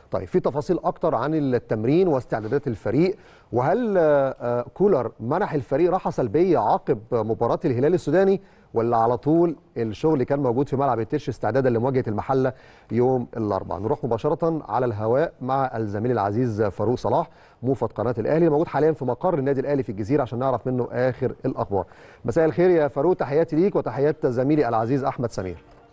طيب في تفاصيل اكتر عن التمرين واستعدادات الفريق، وهل كولر منح الفريق راحه سلبيه عقب مباراه الهلال السوداني، ولا على طول الشغل كان موجود في ملعب التتش استعدادا لمواجهه المحله يوم الاربعاء؟ نروح مباشره على الهواء مع الزميل العزيز فاروق صلاح موفد قناه الاهلي الموجود حاليا في مقر النادي الاهلي في الجزيره عشان نعرف منه اخر الاخبار. مساء الخير يا فاروق، تحياتي ليك وتحيات زميلي العزيز احمد سمير.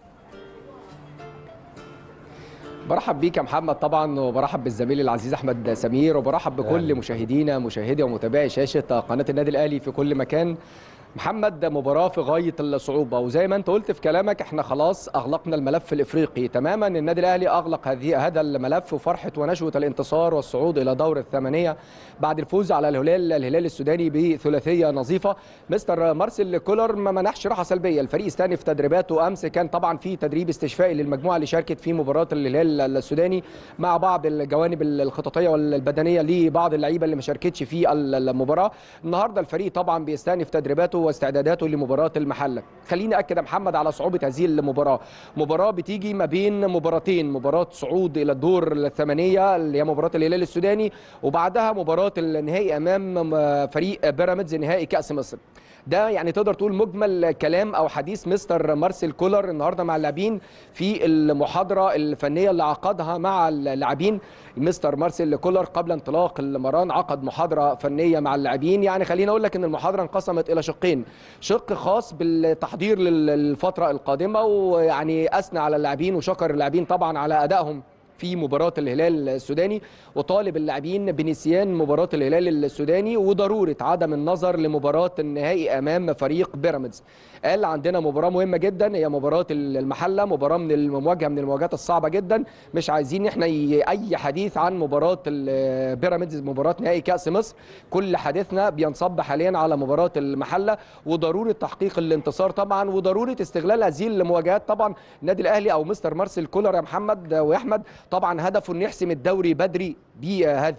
برحب بيك يا محمد طبعا، وبرحب بالزميل العزيز احمد سمير، وبرحب بكل مشاهدي ومتابعي شاشه قناه النادي الاهلي في كل مكان. محمد، مباراة في غاية الصعوبة، وزي ما انت قلت في كلامك احنا خلاص اغلقنا الملف الافريقي تماما. النادي الاهلي اغلق هذا الملف، وفرحة ونشوة الانتصار والصعود الى دور الثمانية بعد الفوز على الهلال السوداني بثلاثية نظيفة. مستر مارسيل كولر ما منحش راحة سلبية، الفريق استأنف تدريباته امس، كان طبعا في تدريب استشفائي للمجموعة اللي شاركت في مباراة الهلال السوداني مع بعض الجوانب الخططية والبدنية لبعض اللعيبة اللي ما شاركتش في المباراة. النهارده الفريق طبعا بيستأنف تدريباته واستعداداته لمباراة المحلة. خليني أكد يا محمد على صعوبة هذه المباراة. مباراة بتيجي ما بين مباراتين، مباراة صعود إلى الدور الثمانية اللي هي مباراة الهلال السوداني، وبعدها مباراة النهائي أمام فريق بيراميدز نهائي كأس مصر. ده يعني تقدر تقول مجمل كلام او حديث مستر مارسيل كولر النهارده مع اللاعبين في المحاضره الفنيه اللي عقدها مع اللاعبين. مستر مارسيل كولر قبل انطلاق المران عقد محاضره فنيه مع اللاعبين. يعني خليني اقول لك ان المحاضره انقسمت الى شقين، شق خاص بالتحضير للفتره القادمه، ويعني اثنى على اللاعبين وشكر اللاعبين طبعا على ادائهم في مباراة الهلال السوداني، وطالب اللاعبين بنسيان مباراة الهلال السوداني وضرورة عدم النظر لمباراة النهائي أمام فريق بيراميدز. قال عندنا مباراة مهمة جدا هي مباراة المحلة، مباراة من المواجهات الصعبة جدا، مش عايزين احنا أي حديث عن مباراة بيراميدز مباراة نهائي كأس مصر، كل حديثنا بينصب حاليا على مباراة المحلة وضرورة تحقيق الانتصار طبعا، وضرورة استغلال هذه المواجهات. طبعا النادي الأهلي أو مستر مارسيل كولر يا محمد وأحمد طبعا هدفه انه يحسم الدوري بدري هذا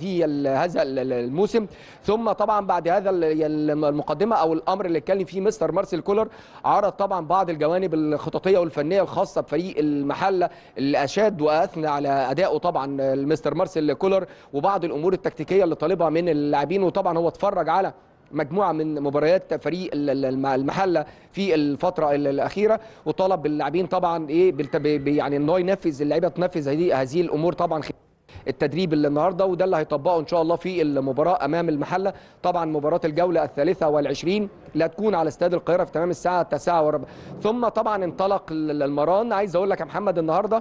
الموسم. ثم طبعا بعد هذا المقدمه او الامر اللي اتكلم فيه مستر مارسيل كولر، عرض طبعا بعض الجوانب الخططيه والفنيه الخاصه بفريق المحله اللي اشاد واثنى على ادائه طبعا المستر مارسيل كولر، وبعض الامور التكتيكيه اللي طالبها من اللاعبين. وطبعا هو اتفرج على مجموعه من مباريات فريق المحله في الفتره الاخيره، وطلب باللاعبين طبعا يعني ان هو ينفذ اللعيبه تنفذ هذه الامور طبعا التدريب اللي النهارده، وده اللي هيطبقه ان شاء الله في المباراه امام المحله. طبعا مباراه الجوله الثالثه والعشرين اللي هتكون على استاد القاهره في تمام الساعه 9:15. ثم طبعا انطلق المران. عايز اقول لك يا محمد النهارده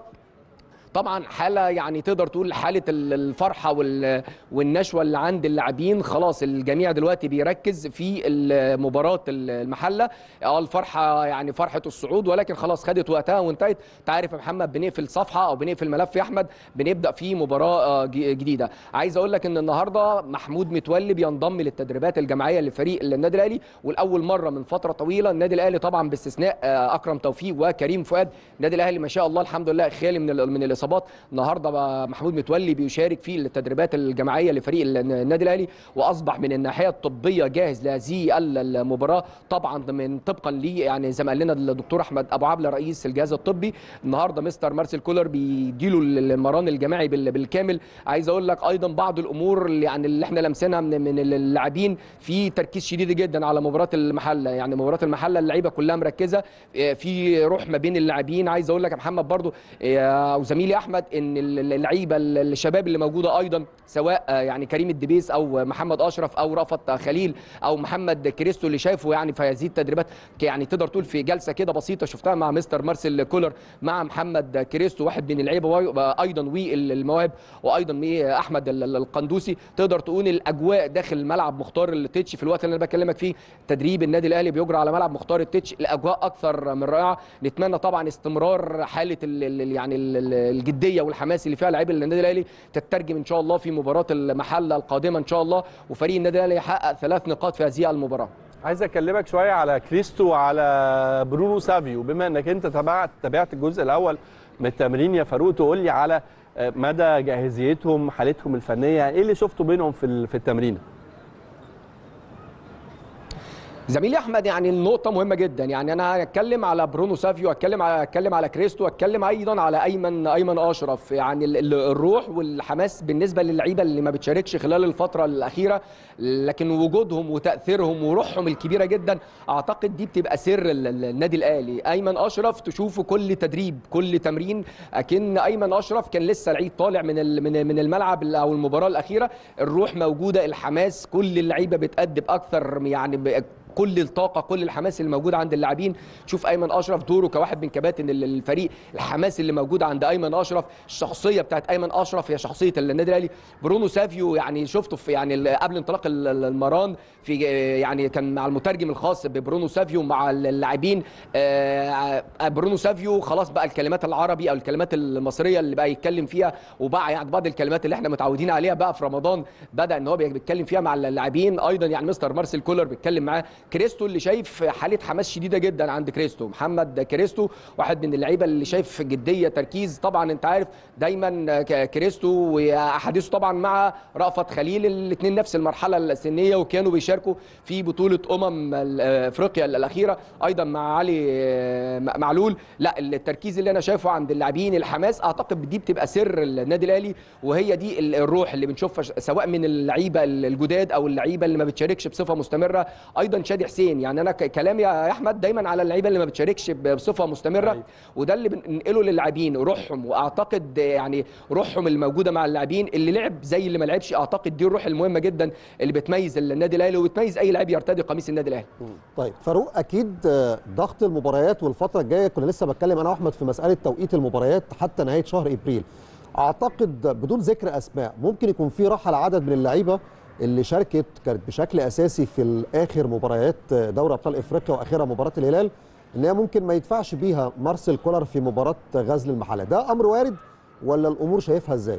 طبعا حاله يعني تقدر تقول حاله الفرحه والنشوه اللي عند اللاعبين. خلاص الجميع دلوقتي بيركز في مباراه المحله. الفرحه يعني فرحه الصعود، ولكن خلاص خدت وقتها وانتهت. انت عارف يا محمد بنقفل صفحه او بنقفل ملف يا احمد، بنبدا في مباراه جديده. عايز اقول لك ان النهارده محمود متولي بينضم للتدريبات الجماعيه لفريق النادي الاهلي، والاول مره من فتره طويله. النادي الاهلي طبعا باستثناء اكرم توفيق وكريم فؤاد، النادي الاهلي ما شاء الله الحمد لله خالي من الاصابات. النهارده محمود متولي بيشارك في التدريبات الجماعيه لفريق النادي الاهلي، واصبح من الناحيه الطبيه جاهز لهذه المباراه طبعا من طبقا لي يعني زي ما قال لنا الدكتور احمد ابو عبله رئيس الجهاز الطبي. النهارده مستر مارسيل كولر بيديله المران الجماعي بالكامل. عايز اقول لك ايضا بعض الامور اللي احنا لمسناها من اللاعبين في تركيز شديد جدا على مباراه المحله. يعني مباراه المحله اللعيبه كلها مركزه في روح ما بين اللاعبين. عايز اقول لك يا محمد برضو وزميلي احمد ان اللعيبه الشباب اللي موجوده ايضا سواء يعني كريم الدبيس او محمد اشرف او رأفت خليل او محمد كريستو اللي شايفه يعني في هذه التدريبات، يعني تقدر تقول في جلسه كده بسيطه شفتها مع مستر مارسيل كولر مع محمد كريستو واحد من اللعيبه ايضا والمواهب، وايضا احمد القندوسي. تقدر تقول الاجواء داخل ملعب مختار التتش في الوقت اللي انا بكلمك فيه تدريب النادي الاهلي بيجرى على ملعب مختار التتش، الاجواء اكثر من رائعه. نتمنى طبعا استمرار حاله يعني الجديه والحماس اللي فيها لاعبي النادي الاهلي تترجم ان شاء الله في مباراه المحله القادمه ان شاء الله، وفريق النادي الاهلي يحقق 3 نقاط في هذه المباراه. عايز اكلمك شويه على كريستو وعلى برونو سافيو، بما انك انت تابعت الجزء الاول من التمرين يا فاروق، تقول لي على مدى جاهزيتهم حالتهم الفنيه، ايه اللي شفته بينهم في التمرين؟ زميلي احمد، يعني النقطه مهمه جدا. يعني انا هتكلم على برونو سافيو، هتكلم على كريستو، هتكلم ايضا على ايمن اشرف. يعني الروح والحماس بالنسبه للعيبه اللي ما بتشاركش خلال الفتره الاخيره، لكن وجودهم وتاثيرهم وروحهم الكبيره جدا اعتقد دي بتبقى سر النادي الاهلي. ايمن اشرف تشوفه كل تدريب كل تمرين، اكن ايمن اشرف كان لسه العيد طالع من الملعب او المباراه الاخيره. الروح موجوده، الحماس، كل اللعيبه بتقدم اكثر، يعني كل الطاقه كل الحماس اللي موجود عند اللاعبين. شوف ايمن اشرف دوره كواحد من كباتن الفريق، الحماس اللي موجود عند ايمن اشرف، الشخصيه بتاعت ايمن اشرف هي شخصيه النادي الاهلي. برونو سافيو يعني شفته في يعني قبل انطلاق المران في يعني كان مع المترجم الخاص ببرونو سافيو مع اللاعبين. برونو سافيو خلاص بقى الكلمات العربي او الكلمات المصريه اللي بقى يتكلم فيها، وبقى يعني بعض الكلمات اللي احنا متعودين عليها بقى في رمضان بدا ان هو بيتكلم فيها مع اللاعبين. ايضا يعني مستر مارسيل كولر بيتكلم معاه. كريستو اللي شايف حاله حماس شديده جدا عند كريستو، محمد كريستو واحد من اللعيبه اللي شايف جديه تركيز. طبعا انت عارف دايما كريستو واحاديثه طبعا مع رأفت خليل، الاثنين نفس المرحله السنيه وكانوا بيشاركوا في بطوله افريقيا الاخيره، ايضا مع علي معلول. لا التركيز اللي انا شايفه عند اللاعبين، الحماس، اعتقد دي بتبقى سر النادي الاهلي، وهي دي الروح اللي بنشوفها سواء من اللعيبه الجداد او اللعيبه اللي ما بتشاركش بصفه مستمره. ايضا شادي حسين، يعني انا كلامي يا احمد دايما على اللعيبه اللي ما بتشاركش بصفه مستمره، وده اللي بننقله للاعبين روحهم. واعتقد يعني روحهم الموجوده مع اللاعبين، اللي لعب زي اللي ما لعبش، اعتقد دي الروح المهمه جدا اللي بتميز النادي الاهلي وبتميز اي لاعب يرتدي قميص النادي الاهلي. طيب فاروق، اكيد ضغط المباريات والفتره الجايه، كنا لسه بتكلم انا واحمد في مساله توقيت المباريات حتى نهايه شهر ابريل. اعتقد بدون ذكر اسماء ممكن يكون في راحه لعدد من اللعيبه اللي كانت بشكل اساسي في اخر مباريات دوري ابطال افريقيا واخرها مباراه الهلال، ان هي ممكن ما يدفعش بيها مارسيل كولر في مباراه غزل المحله. ده امر وارد ولا الامور شايفها ازاي؟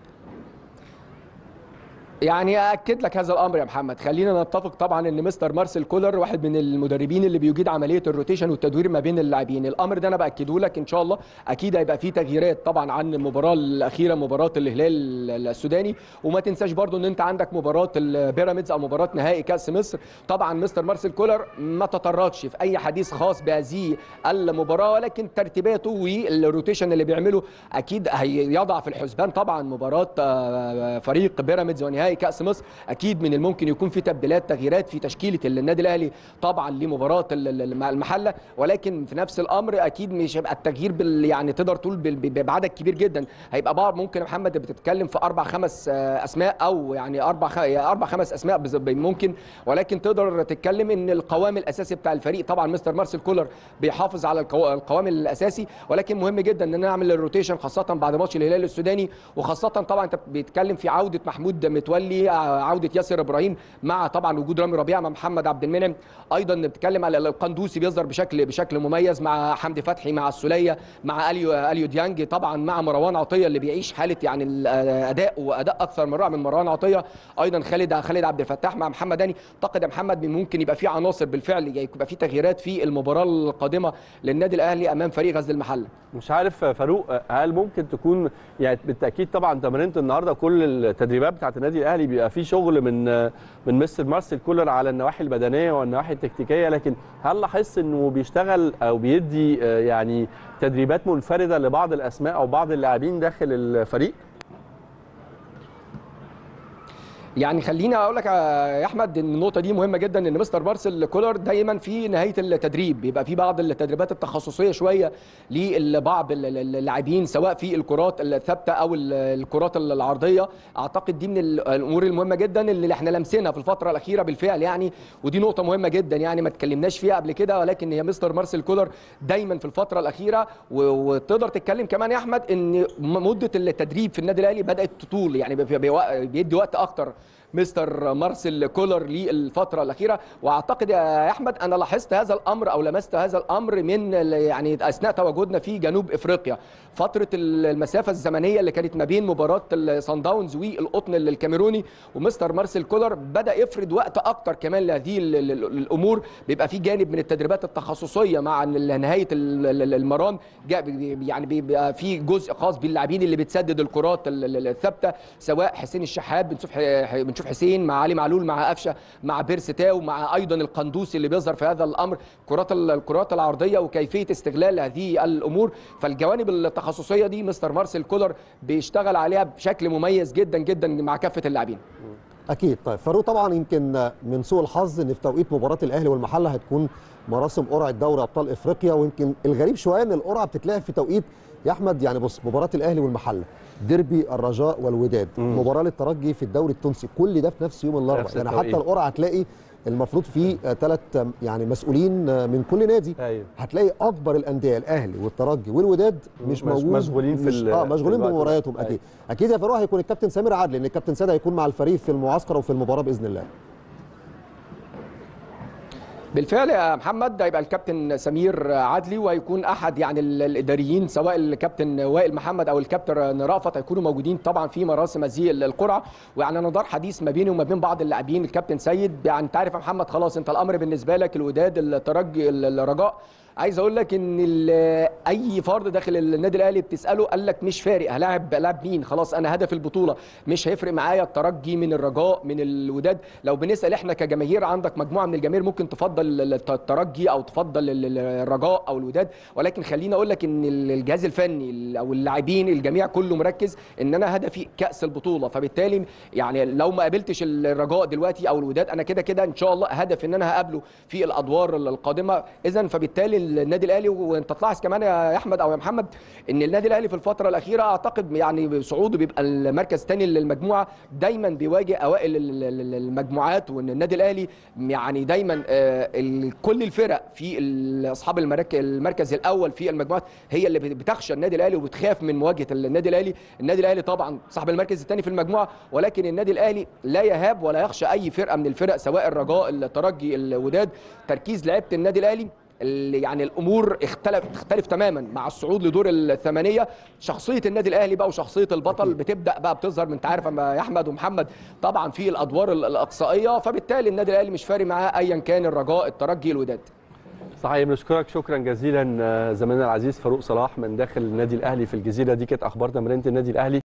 يعني أأكد لك هذا الأمر يا محمد. خلينا نتفق طبعا أن مستر مارسيل كولر واحد من المدربين اللي بيجيد عملية الروتيشن والتدوير ما بين اللاعبين. الأمر ده أنا بأكده لك إن شاء الله. أكيد هيبقى فيه تغييرات طبعا عن المباراة الأخيرة، مباراة الهلال السوداني. وما تنساش برضو أن أنت عندك مباراة البيراميدز أو مباراة نهائي كأس مصر. طبعا مستر مارسيل كولر ما تطرقش في أي حديث خاص بهذه المباراة، ولكن ترتيباته والروتيشن اللي بيعمله أكيد هيضع في الحسبان طبعا مباراة فريق بيراميدز ونهائي كأس مصر. اكيد من الممكن يكون في تغييرات في تشكيله النادي الاهلي طبعا لمباراه المحله، ولكن في نفس الامر اكيد مش هيبقى التغيير يعني تقدر تقول بعدد كبير جدا. هيبقى بعض ممكن يا محمد بتتكلم في 4-5 اسماء، او يعني 4-5 اسماء ممكن، ولكن تقدر تتكلم ان القوام الاساسي بتاع الفريق طبعا مستر مارسيل كولر بيحافظ على القوام الاساسي، ولكن مهم جدا ان نعمل الروتيشن خاصه بعد ماتش الهلال السوداني. وخاصه طبعا انت بتتكلم في عوده محمود متولي، عوده ياسر ابراهيم، مع طبعا وجود رامي ربيعه مع محمد عبد المنعم. ايضا بنتكلم على القندوسي بيظهر بشكل مميز مع حمدي فتحي، مع السوليه، مع اليو ديانج، طبعا مع مروان عطيه اللي بيعيش حاله يعني الاداء اكثر من رائع من مروان عطيه. ايضا خالد عبد الفتاح مع محمد هاني. اعتقد يا محمد ممكن يبقى في عناصر بالفعل يبقى في تغييرات في المباراه القادمه للنادي الاهلي امام فريق غزل المحله. مش عارف فاروق، هل ممكن تكون يعني بالتاكيد طبعا تمرينه النهارده كل التدريبات بتاعه النادي الاهلي بيبقى في شغل من مستر مارسيل كولر على النواحي البدنيه والنواحي التكتيكيه، لكن هل لاحظت انه بيشتغل او بيدي يعني تدريبات منفرده لبعض الاسماء او بعض اللاعبين داخل الفريق؟ يعني خليني اقول لك يا احمد ان النقطه دي مهمه جدا، ان مستر مارسيل كولر دايما في نهايه التدريب بيبقى في بعض التدريبات التخصصيه شويه لبعض اللاعبين، سواء في الكرات الثابته او الكرات العرضيه. اعتقد دي من الامور المهمه جدا اللي احنا لمسنا في الفتره الاخيره بالفعل يعني، ودي نقطه مهمه جدا يعني ما اتكلمناش فيها قبل كده، ولكن هي مستر مارسيل كولر دايما في الفتره الاخيره. وتقدر تتكلم كمان يا احمد ان مده التدريب في النادي الاهلي بدات تطول، يعني بيدي وقت اكتر مستر مارسيل كولر للفتره الاخيره. واعتقد يا احمد انا لاحظت هذا الامر او لمست هذا الامر من يعني اثناء تواجدنا في جنوب افريقيا، فتره المسافه الزمنيه اللي كانت ما بين مباراه الصن داونز والقطن الكاميروني، ومستر مارسيل كولر بدا يفرض وقت اكتر كمان لهذه الامور. بيبقى في جانب من التدريبات التخصصيه مع نهايه المران، يعني بيبقى في جزء خاص باللاعبين اللي بتسدد الكرات الثابته، سواء حسين الشحات بنشوف اشرف حسين، مع علي معلول، مع قفشه، مع بيرسي تاو، مع ايضا القندوسي اللي بيظهر في هذا الامر، الكرات العرضيه وكيفيه استغلال هذه الامور. فالجوانب التخصصيه دي مستر مارسيل كولر بيشتغل عليها بشكل مميز جدا جدا مع كافه اللاعبين. اكيد. طيب فاروق، طبعا يمكن من سوء الحظ ان في توقيت مباراه الاهلي والمحله هتكون مراسم قرعه دوري ابطال افريقيا، ويمكن الغريب شويه ان القرعه بتتلعب في توقيت يا احمد، يعني بص، مباراه الاهلي والمحله، ديربي الرجاء والوداد، مباراه للترجي في الدوري التونسي، كل ده في نفس يوم الاربعاء. يعني حتى القرعه هتلاقي المفروض في 3 يعني مسؤولين من كل نادي. أيوه. هتلاقي اكبر الانديه الاهلي والترجي والوداد مش موجود، مشغولين مشغولين بمبارياتهم. اكيد. اكيد يا فاروق هيكون الكابتن سامر عادل، لان الكابتن سيد هيكون مع الفريق في المعسكر وفي المباراه باذن الله. بالفعل يا محمد، هيبقى الكابتن سمير عدلي، وهيكون احد يعني الاداريين سواء الكابتن وائل محمد او الكابتن رأفت هيكونوا موجودين طبعا في مراسم هذه القرعه. ويعني انا دار حديث ما بيني وما بين بعض اللاعبين. الكابتن سيد يعني انت عارف يا محمد، خلاص انت الامر بالنسبه لك الوداد، الترجي، الرجاء، عايز اقول لك ان اي فرد داخل النادي الاهلي بتساله قال لك مش فارق هلاعب مين، خلاص انا هدف البطوله، مش هيفرق معايا الترجي من الرجاء من الوداد. لو بنسال احنا كجماهير، عندك مجموعه من الجماهير ممكن تفضل الترجي او تفضل الرجاء او الوداد، ولكن خليني اقول لك ان الجهاز الفني او اللاعبين الجميع كله مركز ان انا هدفي كاس البطوله. فبالتالي يعني لو ما قابلتش الرجاء دلوقتي او الوداد، انا كده كده ان شاء الله هدف ان انا هقابله في الادوار القادمه. اذا فبالتالي النادي الاهلي، وانت تلاحظ كمان يا احمد او يا محمد ان النادي الاهلي في الفتره الاخيره اعتقد يعني صعوده بيبقى المركز الثاني للمجموعه، دايما بيواجه اوائل المجموعات. وان النادي الاهلي يعني دايما كل الفرق في اصحاب المركز الاول في المجموعات هي اللي بتخشى النادي الاهلي وبتخاف من مواجهه النادي الاهلي. النادي الاهلي طبعا صاحب المركز الثاني في المجموعه، ولكن النادي الاهلي لا يهاب ولا يخشى اي فرقه من الفرق سواء الرجاء، الترجي، الوداد. تركيز لعيبه النادي الاهلي يعني الامور تختلف تماما مع الصعود لدور الثمانيه. شخصيه النادي الاهلي بقى وشخصيه البطل بتبدا بقى بتظهر، من انت عارف يا احمد ومحمد طبعا في الادوار الاقصائيه. فبالتالي النادي الاهلي مش فارق معاه ايا كان الرجاء، الترجي، الوداد. صحيح. بنشكرك شكرا جزيلا زميلنا العزيز فاروق صلاح من داخل النادي الاهلي في الجزيره. دي كانت اخبار تمرينه النادي الاهلي.